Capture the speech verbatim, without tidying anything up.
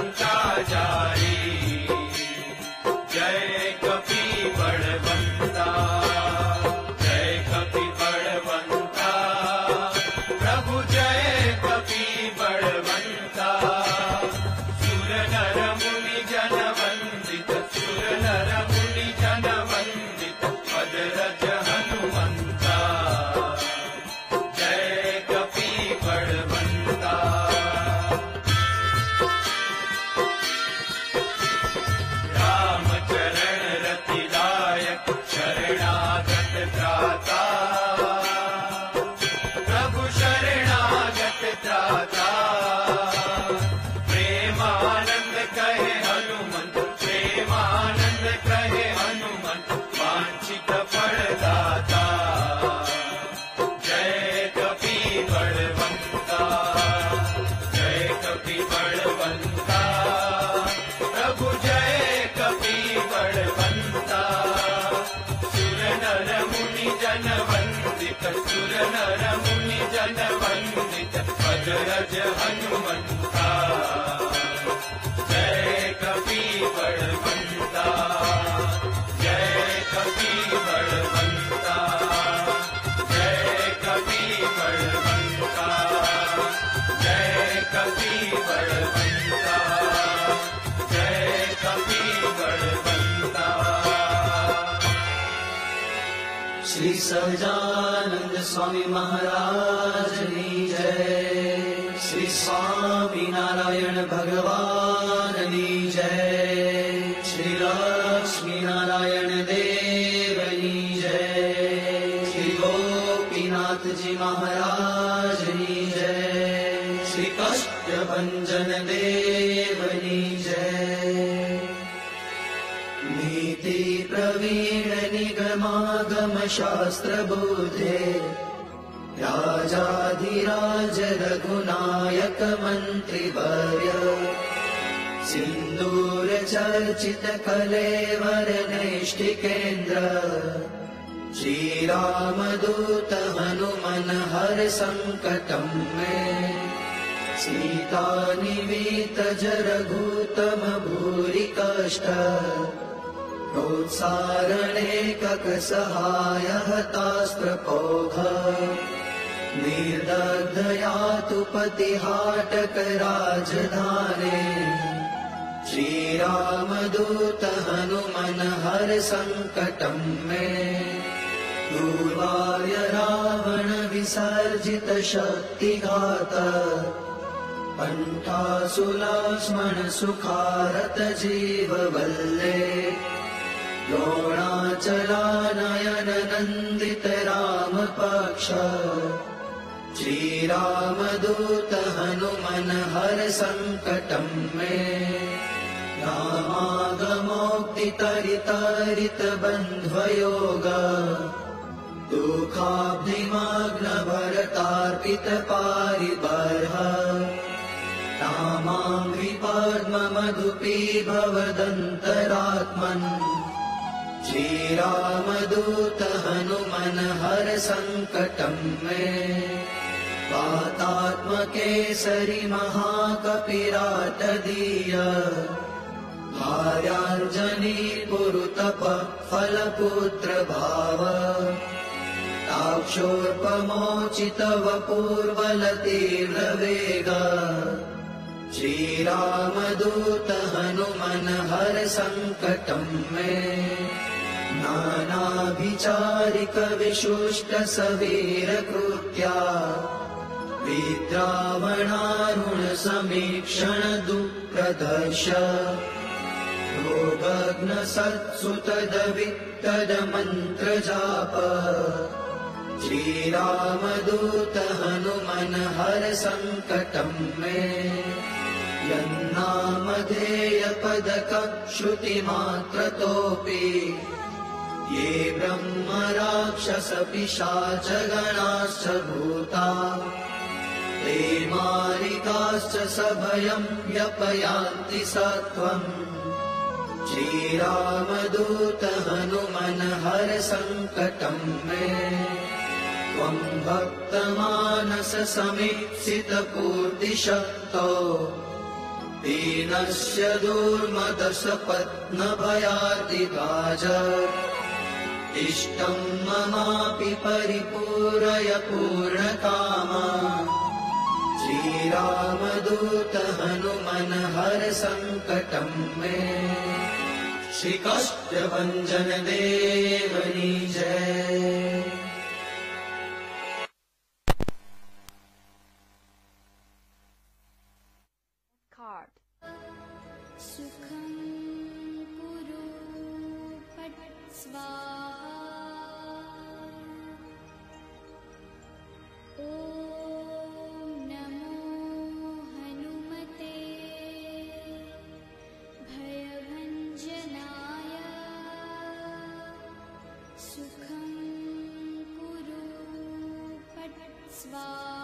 लंका जारी। जय कपि बलवंता, जय कपि बलवंता, प्रभु जय कपि बलवंता। सुर नर मुनि जन वंदित, सुर नर मुनि जन वंदित, अजरज हनुमंता। जय कपि बलवंता। राम चरण रति लायक, शरणागत त्राता, प्रभु शरणागत त्राता। प्रेमानंद कहे हनुमंत, प्रेमानंद कहे हनुमंत, वांछित फलदाता। जय कपि बलवंता, जय कपि बलवंता, प्रभु जय कपि बलवंता। सुर नर मुनि जन वंदित, सुर नर मुनि जन वंदित, अजरज हनुमंता। जय कपि बलवंता, जय कपि बलवंता, जय कपि बलवंता, जय कपि बलवंता, जय कपि बलवंता। श्री सहजानंद स्वामी महाराज की जय। श्री स्वामी नारायण भगवान की जय। श्री लक्ष्मी नारायण देव की जय। श्री गोपीनाथ जी महाराज की जय। श्री कष्टभंजन देव की जय। नीति प्रवीण निगमागम शास्त्र बोधे, राजाधिराज रघुनायक मंत्री वर्य। सिंदूर चर्चित कलेवर नैष्ठिकेन्द्र, श्री राम दूत हनुमन हर संकटं मे। सीता निवीत जरघूतम भूरि कष्ट, प्रोत्सारणे कक सहाय हतास्त्रपौघ। निर्दग्धया तु पतिहाटक राजधाने, श्री राम दूत हनुमन हर संकटं मे। दुर्वार्य रावण विसर्जित शक्तिघात, पंथासुलाक्ष्मण सुखारत जीव वल्ले। द्रोणाचलानयन नंदित राम पक्ष, श्री राम दूत हनुमन हर संकटं मे। रामागमोक्ति तरित तरित बन्ध्वयोग, दुःखाब्धिमग्न भरतार्पित पारिबर्ह। रामाङ्घ्रि पद्म मधुपी भवदन्तरात्मन्, श्री राम दूत हनुमन हर संकटं मे। वातात्मकेसरि महाकपिराटदीय, भार्याञ्जनी पुरुतप फलपुत्र भाव। ताक्षोर्पमोचित वपुर्बलतीव्रवेग, श्री राम दूत हनुमन हर संकटं मे। नानाभिचारिक विशुष्ट सवीर कृत्या, विद्रावणारुण समीक्षण दुःप्रदर्श। रोगग्न सत्सुत दवित्तद मंत्र जाप, श्री राम दूत हनुमन हर संकटं मे। यन्नामधेय पदक श्रुति मात्रतोऽपि, ये ब्रह्म राक्षस पिशाच गणाश्च भूता, ते मारिकाश्च सभयं व्यपयान्ति सत्वम्। श्री राम दूत हनुमन हर संकटं मे। त्वं भक्तमानस समीप्सित पूर्तिशक्तो, दीनस्य दुर्मदशपत्नभयार्तिकाज इष्टं ममापि परिपूरय पूर्णकामा श्रीरामदूत हनुमन् हर संकटं मे श्रीकाष्ठभञ्जन देवनी जय। सुखं कुरु पट स्वाहा। ॐ नमो हनुमते भयभञ्जनाय। सुखं कुरु पट स्वाहा।